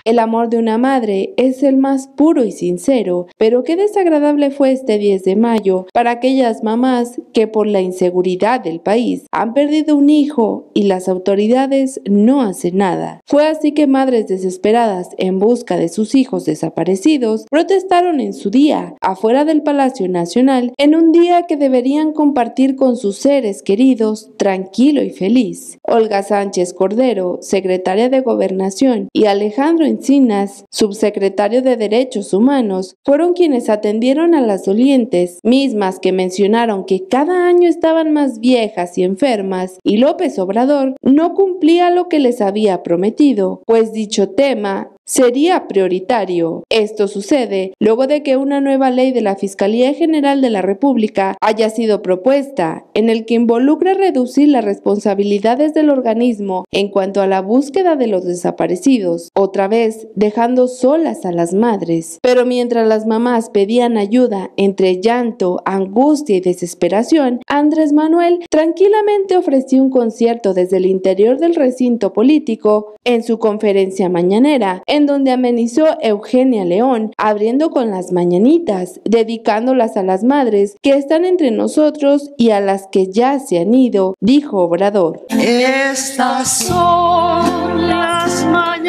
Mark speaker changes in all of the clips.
Speaker 1: El amor de una madre es el más puro y sincero, pero qué desagradable fue este 10 de mayo para aquellas mamás que por la inseguridad del país han perdido un hijo y las autoridades no hacen nada. Fue así que madres desesperadas en busca de sus hijos desaparecidos protestaron en su día, afuera del Palacio Nacional, en un día que deberían compartir con sus seres queridos, tranquilo y feliz. Olga Sánchez Cordero, secretaria de Gobernación, y Alejandro Encinas, subsecretario de Derechos Humanos, fueron quienes atendieron a las dolientes, mismas que mencionaron que cada año estaban más viejas y enfermas, y López Obrador no cumplía lo que les había prometido, pues dicho tema sería prioritario. Esto sucede luego de que una nueva ley de la Fiscalía General de la República haya sido propuesta, en el que involucra reducir las responsabilidades del organismo en cuanto a la búsqueda de los desaparecidos, otra vez dejando solas a las madres. Pero mientras las mamás pedían ayuda entre llanto, angustia y desesperación, Andrés Manuel tranquilamente ofreció un concierto desde el interior del recinto político en su conferencia mañanera, en donde amenizó Eugenia León, abriendo con las mañanitas, dedicándolas a las madres que están entre nosotros y a las que ya se han ido, dijo Obrador.
Speaker 2: Estas son las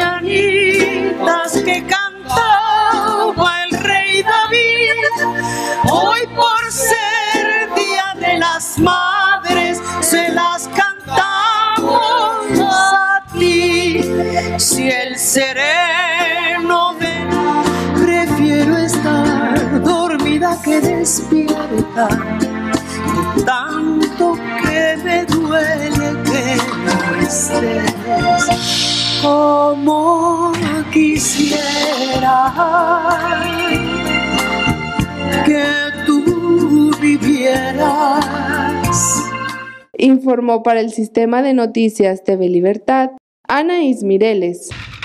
Speaker 2: mañanitas que cantaba el rey David, hoy por ser Día de las Madres se las cantamos a ti. Si el sereno me prefiero estar dormida que despierta, de tanto que me duele que no estés, como quisiera que tú vivieras.
Speaker 1: Informó para el Sistema de Noticias TV Libertad, Anaís Mireles.